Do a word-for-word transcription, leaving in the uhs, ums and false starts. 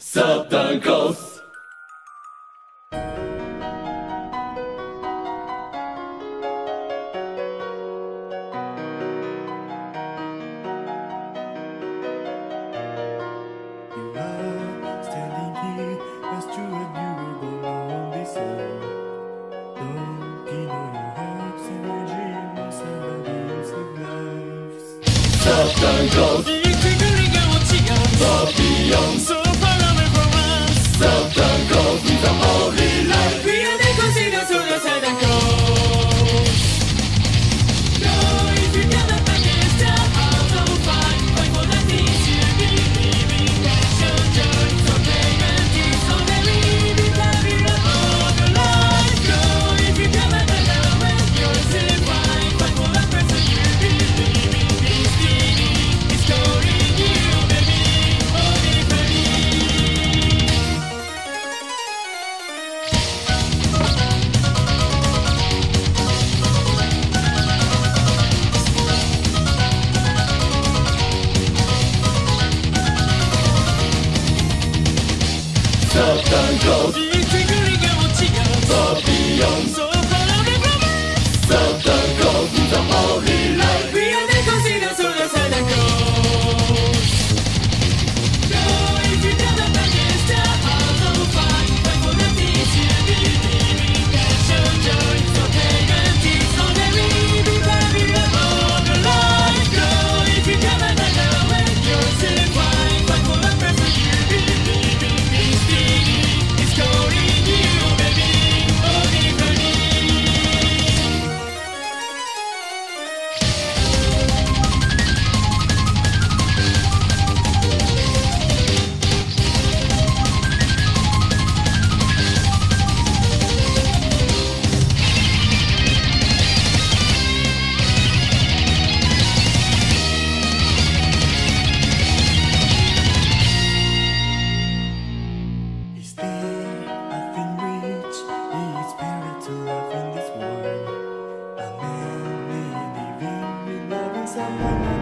Subtitles. You are standing here as true and you were born on this earth. Don't you know your hopes and your dreams are the dreams of lives. Subtitles. Far beyond. So far away from us. Subtitles is the only life. We are the considered to the side and coast. No, if you cannot find it, stop out of fight. Fight for the things you believe in. Passion, joy, so payment is so very big. Love you all the life. No, if you cannot find out when you're still fine. Fight for the person you believe in. This feeling is calling you, baby. Only for me. Subtitles. Far beyond. So far away from us. Subtitles is the only life. We are the considered to the side and coast. No, if you cannot find it, stop out of fight. Fight for the things you believe in. Passion, joy, so payment is so very big. Love you all the life. No, if you cannot find out when you're still fine. Fight for the person you believe in. This feeling is calling you, baby. Only for me. Is there nothing which is better to love in this world? A man may living with loving someone